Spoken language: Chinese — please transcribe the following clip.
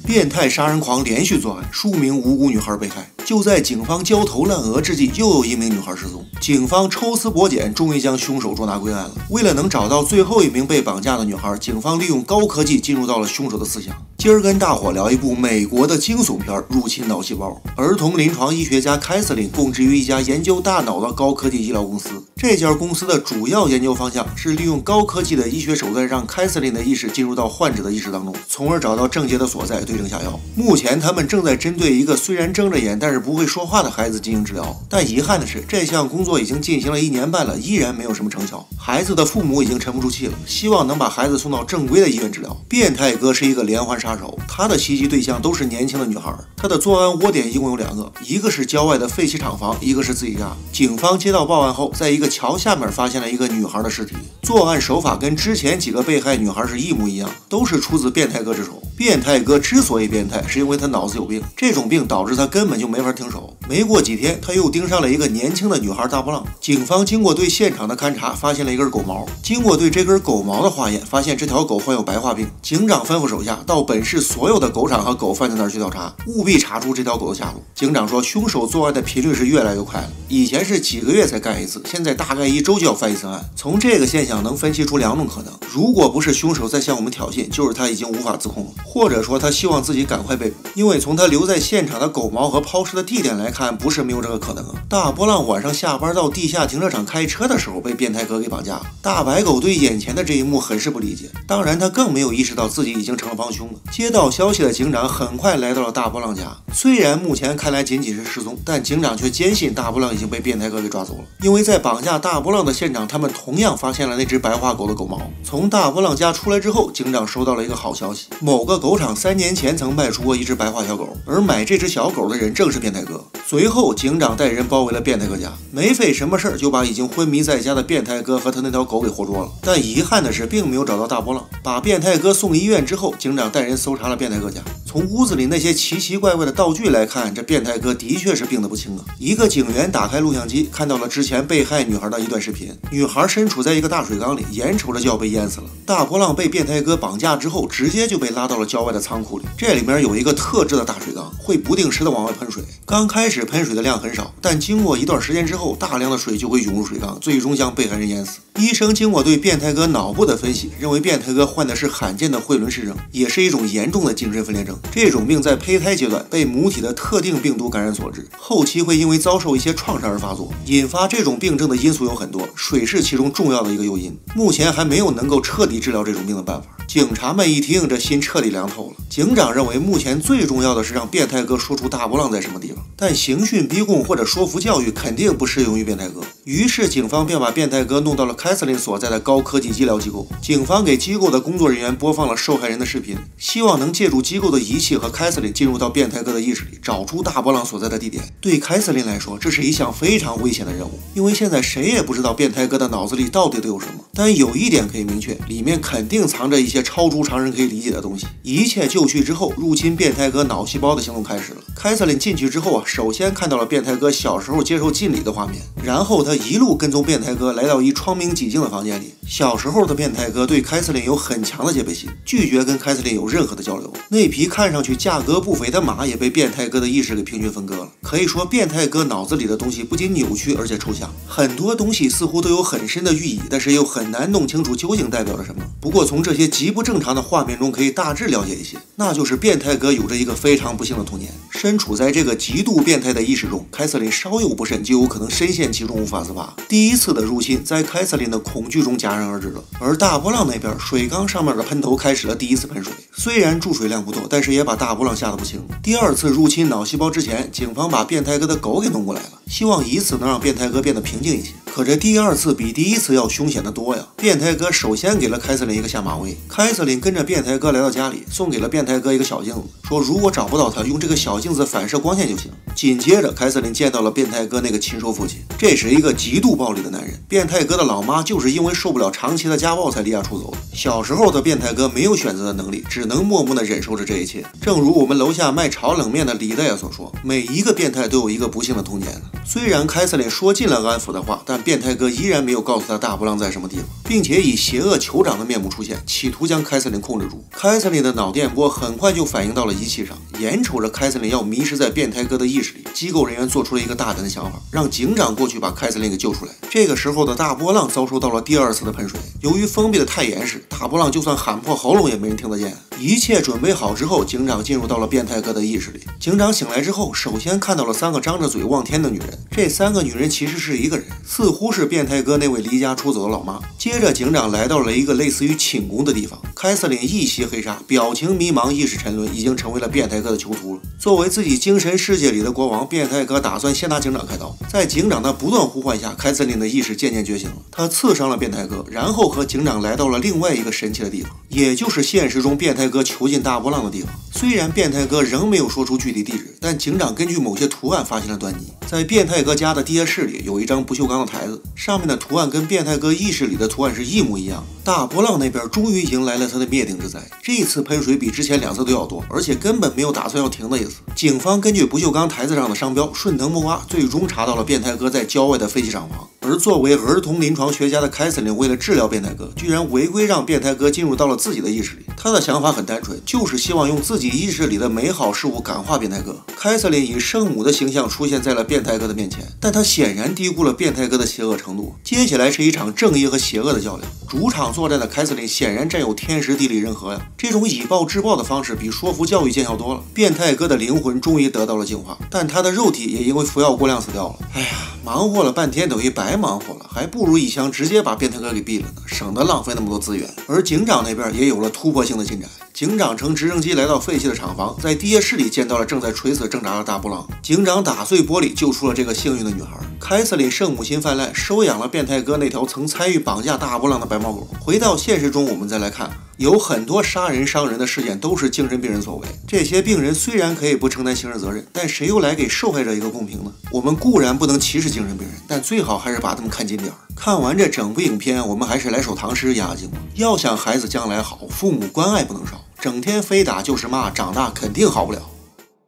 变态杀人狂连续作案，数名无辜女孩被害。就在警方焦头烂额之际，又有一名女孩失踪。警方抽丝剥茧，终于将凶手捉拿归案了。为了能找到最后一名被绑架的女孩，警方利用高科技进入到了凶手的思想。今儿跟大伙聊一部美国的惊悚片《入侵脑细胞》。儿童临床医学家凯瑟琳供职于一家研究大脑的高科技医疗公司。这家公司的主要研究方向是利用高科技的医学手段，让凯瑟琳的意识进入到患者的意识当中，从而找到症结的所在，对症下药。目前他们正在针对一个虽然睁着眼但是不会说话的孩子进行治疗，但遗憾的是，这项工作已经进行了1年半了，依然没有什么成效。孩子的父母已经沉不住气了，希望能把孩子送到正规的医院治疗。变态哥是一个连环杀手，他的袭击对象都是年轻的女孩。他的作案窝点一共有2个，一个是郊外的废弃厂房，一个是自己家。警方接到报案后，在一个桥下面发现了一个女孩的尸体。作案手法跟之前几个被害女孩是一模一样，都是出自变态哥之手。变态哥之所以变态，是因为他脑子有病，这种病导致他根本就没法停手。没过几天，他又盯上了一个年轻的女孩大波浪。警方经过对现场的勘查，发现了一根狗毛。经过对这根狗毛的化验，发现这条狗患有白化病。警长吩咐手下到本市所有的狗场和狗贩子那儿去调查，务必查出这条狗的下落。警长说，凶手作案的频率是越来越快了，以前是几个月才干一次，现在大概1周就要犯一次案。从这个现象能分析出2种可能：如果不是凶手在向我们挑衅，就是他已经无法自控了，或者说他希望自己赶快被捕。因为从他留在现场的狗毛和抛尸的地点来看，不是没有这个可能啊。大波浪晚上下班到地下停车场开车的时候被变态哥给绑架了。大白狗对眼前的这一幕很是不理解，当然他更没有意识到自己已经成了帮凶了。接到消息的警长很快来到了大波浪家，虽然目前看来仅仅是失踪，但警长却坚信大波浪已经被变态哥给抓走了，因为在绑架大波浪的现场，他们同样发现了那只白化狗的狗毛。从大波浪家出来之后，警长收到了一个好消息，某个狗场3年前曾卖出过一只白化小狗，而买这只小狗的人正是变态哥。随后警长带人包围了变态哥家，没费什么事儿就把已经昏迷在家的变态哥和他那条狗给活捉了。但遗憾的是，并没有找到大波浪。把变态哥送医院之后，警长带人搜查了变态哥家。从屋子里那些奇奇怪怪的道具来看，这变态哥的确是病得不轻啊。一个警员打开录像机，看到了之前被害女孩的一段视频，女孩身处在一个大水缸里，眼瞅着就要被淹死了。大波浪被变态哥绑架之后，直接就被拉到了郊外的仓库里，这里面有一个特制的大水缸，会不定时的往外喷水。刚开始喷水的量很少，但经过一段时间之后，大量的水就会涌入水缸，最终将被害人淹死。医生经过对变态哥脑部的分析，认为变态哥患的是罕见的惠伦氏症，也是一种严重的精神分裂症。这种病在胚胎阶段被母体的特定病毒感染所致，后期会因为遭受一些创伤而发作。引发这种病症的因素有很多，水是其中重要的一个诱因。目前还没有能够彻底治疗这种病的办法。警察们一听，这心彻底凉透了。警长认为目前最重要的是让变态哥说出大波浪在什么地方，但刑讯逼供或者说服教育肯定不适用于变态哥。于是警方便把变态哥弄到了凯瑟琳所在的高科技医疗机构。警方给机构的工作人员播放了受害人的视频，希望能借助机构的仪器和凯瑟琳进入到变态哥的意识里，找出大波浪所在的地点。对凯瑟琳来说，这是一项非常危险的任务，因为现在谁也不知道变态哥的脑子里到底都有什么。但有一点可以明确，里面肯定藏着一些超出常人可以理解的东西。一切就绪之后，入侵变态哥脑细胞的行动开始了。凯瑟琳进去之后首先看到了变态哥小时候接受禁礼的画面，然后他一路跟踪变态哥来到一窗明几净的房间里。小时候的变态哥对凯瑟琳有很强的戒备心，拒绝跟凯瑟琳有任何的交流。那匹看上去价格不菲的马也被变态哥的意识给平均分割了。可以说，变态哥脑子里的东西不仅扭曲，而且抽象，很多东西似乎都有很深的寓意，但是又很难弄清楚究竟代表着什么。不过从这些极不正常的画面中可以大致了解一些，那就是变态哥有着一个非常不幸的童年。身处在这个极度变态的意识中，凯瑟琳稍有不慎就有可能深陷其中无法自拔。第一次的入侵在凯瑟琳的恐惧中戛然而止了。而大波浪那边，水缸上面的喷头开始了第一次喷水，虽然注水量不多，但是也把大波浪吓得不轻。第二次入侵脑细胞之前，警方把变态哥的狗给弄过来了，希望以此能让变态哥变得平静一些。可这第二次比第一次要凶险的多呀！变态哥首先给了凯瑟琳一个下马威，凯瑟琳跟着变态哥来到家里，送给了变态哥一个小镜子，说如果找不到他，用这个小镜子反射光线就行。紧接着，凯瑟琳见到了变态哥那个禽兽父亲，这是一个极度暴力的男人。变态哥的老妈就是因为受不了长期的家暴才离家出走的。小时候的变态哥没有选择的能力，只能默默地忍受着这一切。正如我们楼下卖炒冷面的李大爷所说，每一个变态都有一个不幸的童年。虽然凯瑟琳说尽了安抚的话，但变态哥依然没有告诉他大波浪在什么地方，并且以邪恶酋长的面目出现，企图将凯瑟琳控制住。凯瑟琳的脑电波很快就反映到了仪器上，眼瞅着凯瑟琳要迷失在变态哥的意识里，机构人员做出了一个大胆的想法，让警长过去把凯瑟琳给救出来。这个时候的大波浪遭受到了第2次的喷水，由于封闭的太严实，大波浪就算喊破喉咙也没人听得见。一切准备好之后，警长进入到了变态哥的意识里。警长醒来之后，首先看到了3个张着嘴望天的女人，这3个女人其实是一个人，似乎是变态哥那位离家出走的老妈。接着警长来到了一个类似于寝宫的地方，凯瑟琳一袭黑纱，表情迷茫，意识沉沦，已经成为了变态哥的囚徒了。作为自己精神世界里的国王，变态哥打算先拿警长开刀。在警长的不断呼唤下，凯瑟琳的意识渐渐觉醒了，他刺伤了变态哥，然后和警长来到了另外一个神奇的地方，也就是现实中变态哥囚禁大波浪的地方。虽然变态哥仍没有说出具体地址，但警长根据某些图案发现了端倪。在变态哥家的地下室里有一张不锈钢的台子，上面的图案跟变态哥意识里的图案是一模一样。大波浪那边终于迎来了他的灭顶之灾，这次喷水比之前2次都要多，而且根本没有打算要停的意思。警方根据不锈钢台子上的商标顺藤摸瓜，最终查到了变态哥在郊外的废弃厂房。而作为儿童临床学家的凯瑟琳为了治疗变态哥，居然违规让变态哥进入到了自己的意识里。他的想法很单纯，就是希望用自己意识里的美好事物感化变态哥。凯瑟琳以圣母的形象出现在了变态哥的面前，但他显然低估了变态哥的邪恶程度。接下来是一场正义和邪恶的较量，主场作战的凯瑟琳显然占有天时地利人和呀，这种以暴制暴的方式比说服教育见效多了。变态哥的灵魂终于得到了净化，但他的肉体也因为服药过量死掉了。哎呀，忙活了半天等于白忙活了，还不如一枪直接把变态哥给毙了呢，省得浪费那么多资源。而警长那边也有了突破性的进展，警长乘直升机来到废弃的厂房，在地下室里见到了正在垂死挣扎的大波浪。警长打碎玻璃救出了这个幸运的女孩。凯瑟琳圣母心泛滥，收养了变态哥那条曾参与绑架大波浪的白毛狗。回到现实中，我们再来看，有很多杀人伤人的事件都是精神病人所为。这些病人虽然可以不承担刑事责任，但谁又来给受害者一个公平呢？我们固然不能歧视精神病人，但最好还是把他们看紧点。看完这整部影片，我们还是来首唐诗压压惊吧。要想孩子将来好，父母关爱不能少，整天非打就是骂，长大肯定好不了。